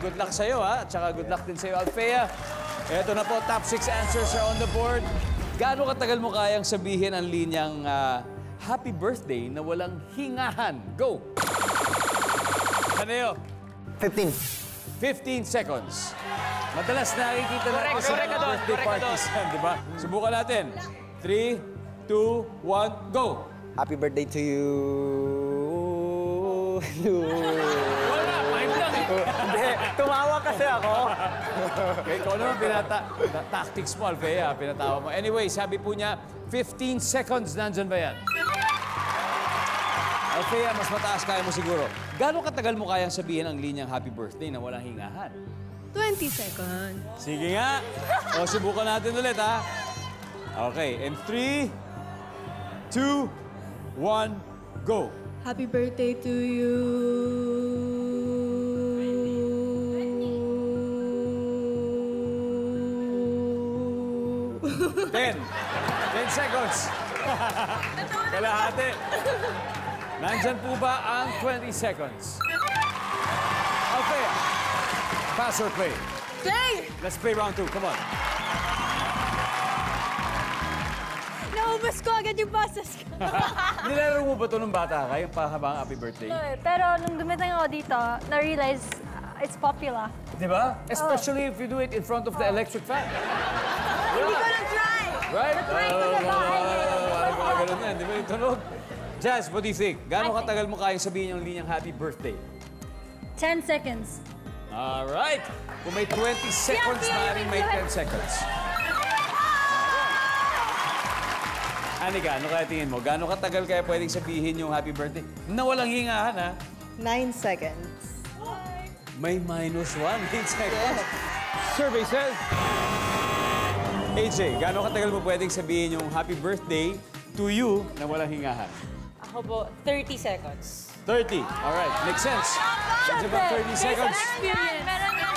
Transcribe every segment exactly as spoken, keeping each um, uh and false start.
good luck sa'yo, ha? At saka good luck din sa'yo, Althea. Ito na po, top six answers are on the board. Gaano katagal mo kayang sabihin ang linyang uh, happy birthday na walang hingahan? Go! Ano fifteen. fifteen seconds. Madalas nakikita natin Correct, sa correct ka doon, birthday correct ka parties yan, di ba? Subukan natin. three, two, one, go! Happy birthday to you. Wala, five lang eh. Hindi, tumawa kasi ako. Okay, ikaw naman pinata tactics mo, Althea, pinatawa mo. Anyway, sabi po niya, fifteen seconds, nandyan ba yan? Althea, mas mataas kaya mo siguro. Gano'ng katagal mo kayang sabihin ang linyang happy birthday na walang hingahan? twenty seconds. Sige nga. O, subukan natin ulit, ha? Okay, in three, two, one, go. Happy birthday to you. ten. ten seconds. Kalahati. Nandyan po ba ang twenty seconds? Althea, pass or play? Play! Let's play round two. Come on. Naubos ko agad yung boses ko. Nilaro mo ba ito nung bata ka? Yung pahabang happy birthday? Pero nung dumating ako dito, na-realize uh, it's popular. Di ba? Especially if you do it in front of the electric fan. Hindi ko na-try! Right? Na-try ko na bahay. Parang mga ganun yan. Di ba yung tunog? Jazz, what do you think? Gano'ng katagal mo kayang sabihin yung linyang happy birthday? ten seconds. Alright. Kung may twenty seconds, yeah, maaaring may ten seconds. Anika, ano kaya tingin mo? Gano'ng katagal kaya pwedeng sabihin yung happy birthday? Na walang hingahan, ha? Nine seconds. May minus one. Eight seconds. Survey says... A J, gano'ng katagal mo pwedeng sabihin yung happy birthday to you na walang hingahan? Ako po, thirty seconds. thirty. Alright, makes sense. It's about thirty seconds. Experience. Meron yan.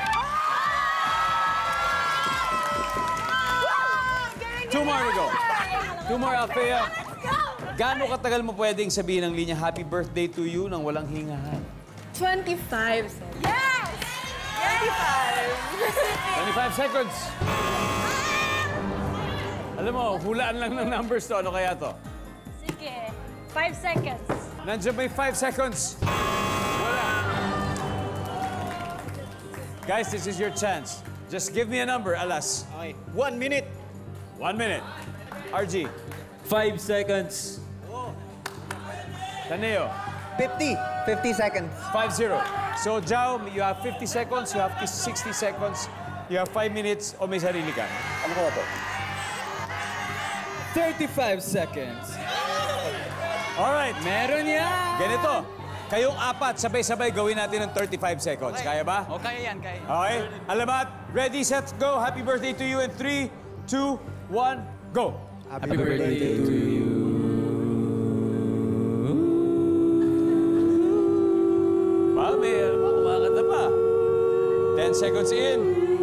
Two more to go. Two more, Althea. Gano'ng katagal mo pwedeng sabihin ang linya happy birthday to you nang walang hingahan? twenty-five seconds. Yes! twenty-five. twenty-five seconds. Alam mo, hulaan lang ng numbers to. Ano kaya to? Sige. Five seconds. Nandiyan may five seconds. Wala. Guys, this is your chance. Just give me a number, alas. Okay, one minute. One minute. R G. Five seconds. Taneo. fifty. fifty seconds. Five zero. So, Jao, you have fifty seconds, you have sixty seconds, you have five minutes, o may sarili ka. Ano ko to? thirty-five seconds. Alright. Meron yan! Ganito. Kayong apat, sabay-sabay gawin natin ng thirty-five seconds. Kaya ba? O, kaya yan, kaya. Okay. Alamat. Ready, set, go. Happy birthday to you in three, two, one, go. Happy birthday to you. Ba, may ano pa, kumakanta pa. ten seconds in.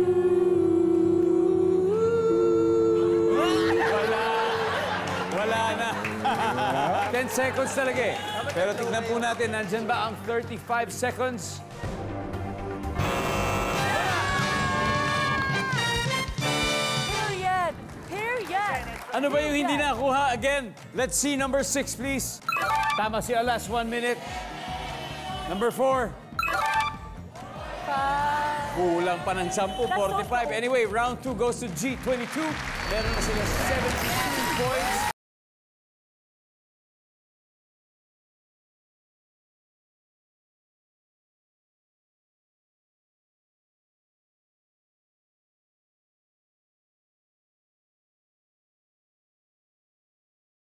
Wala. Wala na. ten seconds talaga eh. Pero tignan po natin, nandyan ba ang thirty-five seconds? Period. Period. Ano ba yung hindi nakuha? Again, let's see number six, please. Tama si Alas, one minute. Number four. Kulang pa ng ten, forty-five. Anyway, round two goes to G twenty-two. Meron na sila seventy-two points.